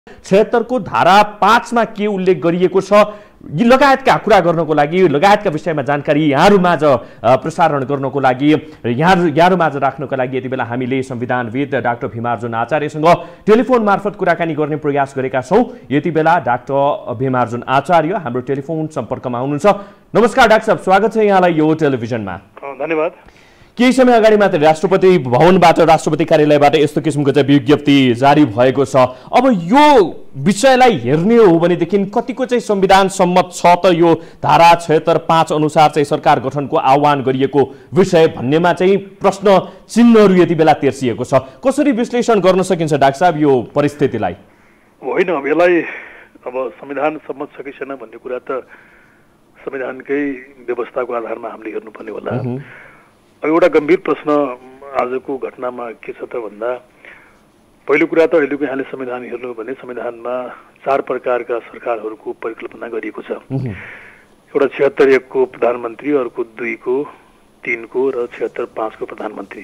76 को धारा 5 मा के उल्लेख गरिएको छ यी लगायतका कुरा गर्नको लागि लगायतका विषयमा जानकारी यहाँहरुमाझ प्रसारण गर्नको लागि यहाँहरुमाझ राख्नको लागि यति बेला हामीले संविधानविद डाक्टर भीमार्जुन आचार्यसँग टेलिफोन मार्फत कुराकानी गर्ने प्रयास गरेका छौं। यति बेला डाक्टर भीमार्जुन आचार्य हाम्रो टेलिफोन सम्पर्कमा हुनुहुन्छ। नमस्कार डाक्टर साहब, स्वागत छ यहाँलाई यो टेलिभिजनमा। धन्यवाद। केही समय अगाडि मात्र राष्ट्रपति भवनबाट राष्ट्रपति कार्यालयबाट यस्तो किसिमको चाहिँ विज्ञप्ति जारी भएको छ। अब यो विषयलाई हेर्ने हो भनेदेखि कतिको चाहिँ संविधान सम्मत छ त यो धारा 76(5) अनुसार चाहिँ सरकार गठनको आह्वान गरिएको विषय भन्नेमा चाहिँ प्रश्न चिन्हहरू यति बेला तेर्सिएको छ। कसरी विश्लेषण गर्न सकिन्छ डाक्टर साहब यो परिस्थितिलाई? होइन, अब यसलाई अब संविधान सम्मत छ कि छैन भन्ने कुरा त संविधानकै व्यवस्थाको आधारमा हामीले हेर्नुपर्ने होला। अब एउटा गम्भीर प्रश्न आजको घटनामा के छ त भन्दा पहिलो कुरा त अहिलेको यहाँले संविधान हेर्नु भने संविधानमा 4 प्रकारका सरकारहरूको परिकल्पना गरिएको छ। एउटा 76(1) को प्रधानमन्त्री, अर्को 2 को, 3 को र 76(5) को प्रधानमन्त्री।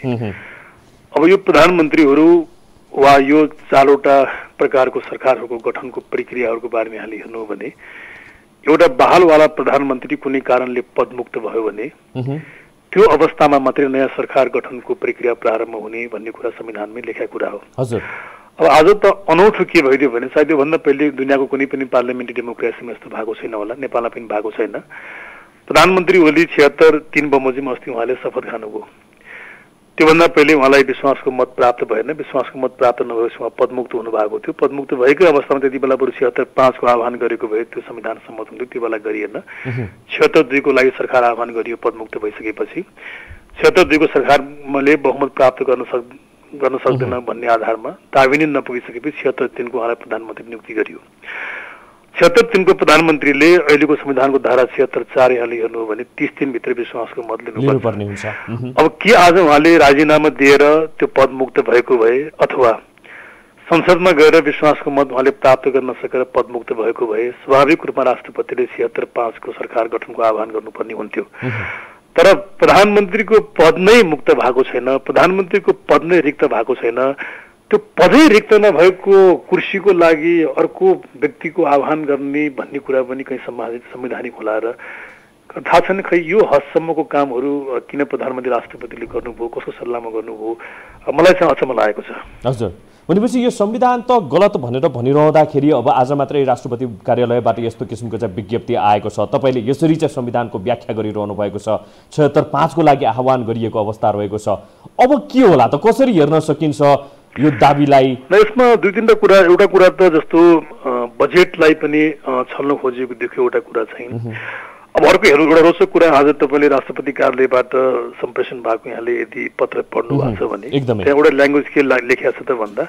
अब यो प्रधानमन्त्रीहरू वा यो 4वटा प्रकारको सरकारहरूको गठनको प्रक्रियाहरूको बारेमा यहाँले हेर्नु भने एउटा बहालवाला प्रधानमन्त्री कुनै कारणले पदमुक्त भयो भने त्यो अवस्थामा मात्रै नयाँ सरकार गठनको प्रक्रिया प्रारम्भ हुने भन्ने कुरा संविधानमै लेखेको कुरा हो। हजुर। अब आज त अनौठो के भइदियो भने सायद योभन्दा पहिले दुनियाँको कुनै पनि पार्लियामेन्ट्री डेमोक्रेसीमा यस्तो भएको छैन होला, नेपालमा पनि भएको छैन। प्रधानमन्त्री ओली 76 बमोजिम अस्ति उहाँले शपथ खानुभयो। त्योभन्दा पहिले उहाँलाई विश्वासको मत प्राप्त भएन। विश्वासको मत प्राप्त नभएपछि उहाँ पदमुक्त हुनुभएको थियो। पदमुक्त भएकै अवस्थामा त्यति बेला बरु 76(5) को आह्वान गरेको भए त्यो संविधान सम्मत हुन्थ्यो, त्यो बेला गरिएन। 76(2) को लागि सरकार आह्वान गरियो पदमुक्त भइसकेपछि। 76(2) को सरकारले बहुमत प्राप्त गर्न सक्दैन भन्ने आधारमा दाबी नै नपुगिसकेपछि 76(3) को उहाँलाई प्रधानमन्त्री नियुक्ति गरियो। 76(3) को प्रधानमन्त्रीले अहिलेको संविधानको धारा 76(4) यहाँले हेर्नु हो भने 30 दिनभित्र विश्वासको मत लिनुपर्ने हुन्छ। अब के आज उहाँले राजीनामा दिएर त्यो पदमुक्त भएको भए अथवा संसदमा गएर विश्वासको मत उहाँले प्राप्त गर्न सकेर पदमुक्त भएको भए स्वाभाविक रूपमा राष्ट्रपतिले 76(5) को सरकार गठनको आह्वान गर्नुपर्ने हुन्थ्यो। तर प्रधानमन्त्रीको पद नै मुक्त भएको छैन, प्रधानमन्त्रीको पद नै रिक्त भएको छैन। त्यो पदै रिक्त नभएको कुर्सीको लागि अर्को व्यक्तिको आह्वान गर्ने भन्ने कुरा पनि कहीँ संवैधानिक होला र थाहा छैन। खै यो हदसम्मको कामहरू किन प्रधानमन्त्री राष्ट्रपतिले गर्नुभयो, कसको सल्लाहमा गर्नुभयो, मलाई चाहिँ अचम्म लागेको छ। हजुर, भनेपछि यो संविधान त गलत भनेर भनिरहँदाखेरि अब आज मात्रै राष्ट्रपति कार्यालयबाट यस्तो किसिमको चाहिँ विज्ञप्ति आएको छ। तपाईले यसरी चाहिँ संविधानको व्याख्या गरिरहनु भएको छ, 76(5) को लागि आह्वान गरिएको अवस्था रहेको छ। अब के होला त, कसरी हेर्न सकिन्छ यो दाबीलाई? यसमा 2-3 कुरा। एउटा कुरा त जस्तो बजेटलाई पनि छल्न खोजेको देखियो, एउटा कुरा चाहिँ। अब अर्को एउटा रोचक कुरा, आज तपाईले राष्ट्रपति कार्यालयबाट सम्प्रेषण भएको यहाँले यदि पत्र पढ्नु भएको छ भने त्यहाँ एउटा ल्याङ्ग्वेज के लेखिएको छ त भन्दा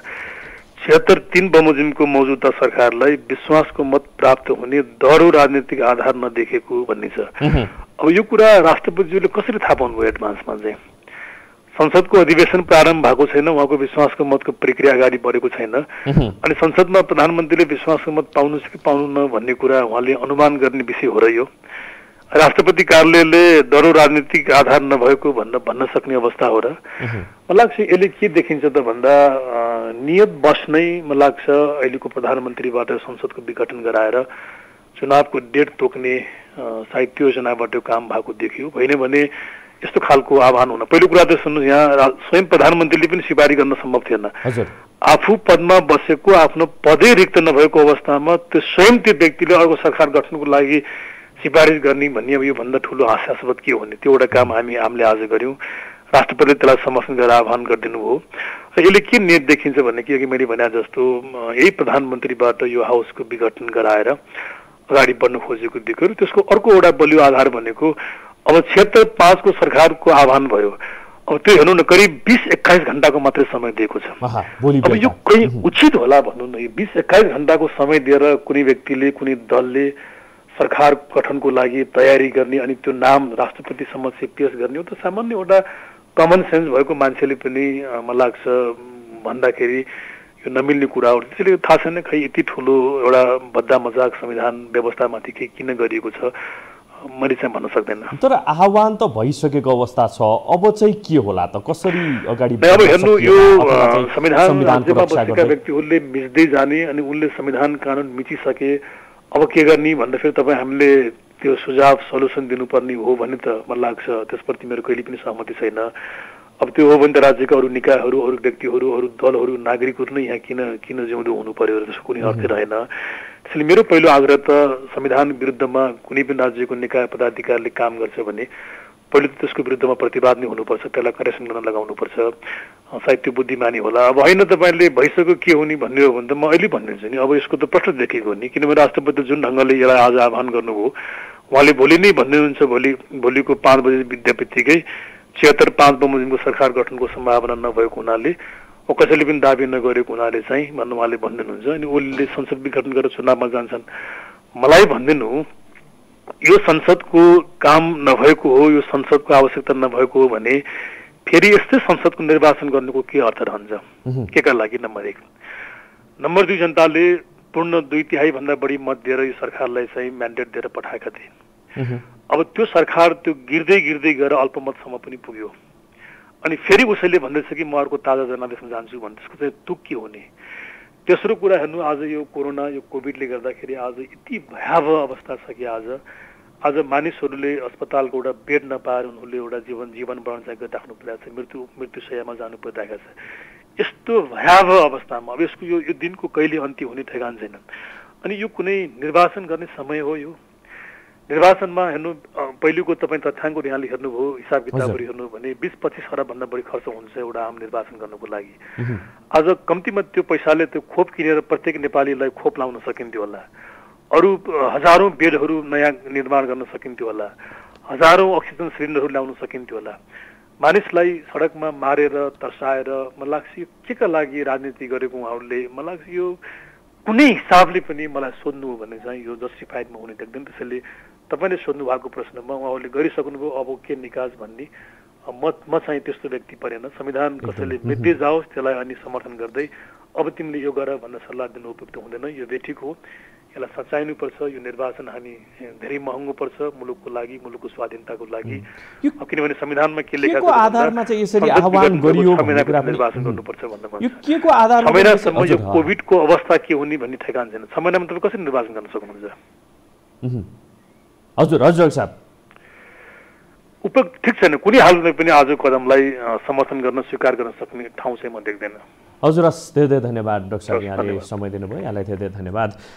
76(3) बमोजिमको मौजुदा सरकारलाई विश्वासको मत प्राप्त हुने दह्रो राजनीतिक आधार नदेखेको भन्ने छ। अब यो कुरा राष्ट्रपतिज्यूले कसरी थाहा पाउनुभयो एडभान्समा चाहिँ? संसदको अधिवेशन प्रारम्भ भएको छैन, उहाँको विश्वासको मतको प्रक्रिया अगाडि बढेको छैन अनि संसदमा प्रधानमन्त्रीले विश्वासको मत पाउनु कि पाउनु भन्ने कुरा उहाँले अनुमान गर्ने विषय हो र यो राष्ट्रपति कार्यालयले दह्रो राजनीतिक आधार नभएको भन्न सक्ने अवस्था हो र? मलाई लाग्छ यसले के देखिन्छ त भन्दा नियत बस नै मलाई लाग्छ अहिलेको प्रधानमन्त्रीबाट संसदको विघटन गराएर चुनावको डेट तोक्ने सायद त्यो योजनाबाट काम भएको देखियो। होइन भने यस्तो खालको आह्वान हुन, पहिलो कुरा त सुन्नु, यहाँ स्वयं प्रधानमन्त्रीले पनि सिफारिस गर्न सम्भव थिएन। आफू पदमा बसेको आफ्नो पदै रिक्त नभएको अवस्थामा त्यो स्वयं त्यो व्यक्तिले अर्को सरकार गठनको लागि सिफारिस गर्ने भन्ने अब यो भन्दा ठुलो हास्यास्पद के हो भने त्यो एउटा काम हामीले आज गर्यौं। राष्ट्रपतिले त्यसलाई समर्थन गरेर आह्वान गरिदिनु भयो। यसले के नियत देखिन्छ भने कि मैले भने जस्तो यही प्रधानमन्त्रीबाट यो हाउसको विघटन गराएर अगाडि बढ्न खोजेको देखियो। त्यसको अर्को एउटा बलियो आधार भनेको अब 76(5) को सरकारको आह्वान भयो। अब त्यो हेर्नु न, करिब 20-21 घण्टाको मात्रै समय दिएको छ। अब यो कहीं उचित होला भन्नु न, 20-21 घण्टाको समय दिएर कुनै व्यक्तिले कुनै दलले सरकार गठनको लागि तयारी गर्ने अनि त्यो नाम राष्ट्रपति समक्ष पेश गर्ने हो त सामान्य एउटा कमन सेन्स भएको मान्छेले पनि मलाई लाग्छ भन्दाखेरि यो नमिल्ने कुरा हो। त्यसैले थाहा छैन खै यति ठुलो एउटा बद्दा मजाक संविधान व्यवस्थामाथि किन गरिएको छ। मैले चाहिँ भन्न सक्दैन। तर आह्वान त भइसकेको अवस्था छ, अब चाहिँ के होला त, कसरी अगाडि अब हेर्नु यो संविधान राज्यमा बसेका व्यक्तिहरूले मिच्दै जाने अनि उनले संविधान कानुन मिचिसके अब के गर्ने भन्दा फेरि तपाईँ हामीले त्यो सुझाव सल्युसन दिनुपर्ने हो भन्ने त मलाई लाग्छ, त्यसप्रति मेरो कहिले पनि सहमति छैन। अब त्यो हो भने त राज्यका अरू निकायहरू, अरू व्यक्तिहरू, अरू दलहरू, नागरिकहरू नै यहाँ किन जिउँदो हुनु पर्यो, त्यसको कुनै अर्थ रहेन। त्यसैले मेरो पहिलो आग्रह त संविधान विरुद्धमा कुनै पनि राज्यको निकाय पदाधिकारीले काम गर्छ भने पहिले त त्यसको विरुद्धमा प्रतिवाद नै हुनुपर्छ, त्यसलाई करेक्सन गर्न लगाउनुपर्छ, सायद त्यो बुद्धिमानी होला। अब होइन तपाईँले भइसक्यो के हुने भन्ने हो भने त म अहिले भनिदिन्छु नि, अब यसको त प्रश्न देखेको नि, किनभने राष्ट्रपति जुन ढङ्गले यसलाई आज आह्वान गर्नुभयो, उहाँले भोलि नै भन्नुहुन्छ भोलिको 5 बजे विद्यापित्तिकै 76-5 बमोजिमको सरकार गठनको सम्भावना नभएको हुनाले कसैले पनि दाबी नगरेको हुनाले चाहिँ उहाँले भनिदिनुहुन्छ। अनि ओलीले संसद विघटन गरेर चुनावमा जान्छन्। मलाई भनिदिनु यो संसदको काम नभएको हो, यो संसदको आवश्यकता नभएको हो भने फेरि यस्तै संसदको निर्वाचन गर्नुको के अर्थ रहन्छ, के का लागि? नम्बर 1। नम्बर 2, जनताले पूर्ण 2/3 भन्दा बढी मत दिएर यो सरकारलाई चाहिँ म्यान्डेट दिएर पठाएका थिए। अब त्यो सरकार त्यो गिर्दै गएर अल्पमतसम्म पनि पुग्यो। अनि फेरि उसैले भन्दैछ कि म अर्को ताजा जनादेशमा जान्छु भने त्यसको चाहिँ तुक के हुने? तेस्रो कुरा हेर्नु, आज यो कोरोना, यो कोभिडले गर्दाखेरि आज यति भयावह अवस्था छ कि आज मानिसहरूले अस्पतालको एउटा बेड नपाएर उनीहरूले एउटा जीवन बढाउन चाहिँ गरिराख्नु परिरहेको छ, मृत्युशय्यामा जानु परिरहेको छ। यस्तो भयावह अवस्थामा अब यसको यो दिनको कहिले अन्त्य हुने ठेगान छैन। अनि यो कुनै निर्वाचन गर्ने समय हो? यो निर्वाचनमा हेर्नु, पहिलेको तपाईँ तथ्याङ्कहरू यहाँले हेर्नुभयो, हिसाब किताबहरू हेर्नु भने 20-25 अरबभन्दा बढी खर्च हुन्छ एउटा आम निर्वाचन गर्नको लागि। आज कम्तीमा त्यो पैसाले त्यो खोप किनेर प्रत्येक नेपालीलाई खोप लाउन सकिन्थ्यो होला, अरू हजारौँ बेडहरू नयाँ निर्माण गर्न सकिन्थ्यो होला, हजारौँ अक्सिजन सिलिन्डरहरू ल्याउन सकिन्थ्यो होला। मानिसलाई सडकमा मारेर तर्साएर मलाई लाग्छ यो के का लागि राजनीति गरेको उहाँहरूले, मलाई लाग्छ यो कुनै हिसाबले पनि मलाई सोध्नु हो भने चाहिँ यो जस्टिफाइडमा हुने देख्दैन। त्यसैले तपाईँले सोध्नु भएको प्रश्नमा उहाँहरूले गरिसक्नुभयो, अब के निकास भन्ने म चाहिँ त्यस्तो व्यक्ति परेन। संविधान कसैले मिट्दै जाओस् त्यसलाई अनि समर्थन गर्दै अब तिमीले यो गर भनेर सल्लाह दिनु उपयुक्त हुँदैन। यो बेठिक हो, यसलाई सचाइनुपर्छ। यो निर्वाचन हामी धेरै महँगो पर्छ मुलुकको लागि, मुलुकको स्वाधीनताको लागि, किनभने संविधानमा के लेखा छ आधारमा चाहिँ यसरी आह्वान गरियो निर्वाचन गर्नुपर्छ भन्दा यो केको आधारमा महिनासम्म यो कोभिडको अवस्था के हुने भन्ने ठेगान छैन। 6 महिनामा तपाईँ कसरी निर्वाचन गर्न सक्नुहुन्छ? हजुर साहब, उपयुक्त ठिक छैन, कुनै हालमा पनि आजको कदमलाई समर्थन गर्न स्वीकार गर्न सक्ने ठाउँ चाहिँ म देख्दैन। हजुर, धेरै धेरै धन्यवाद डाक्टर साहब, यहाँले समय दिनुभयो, यहाँलाई धेरै धेरै धन्यवाद।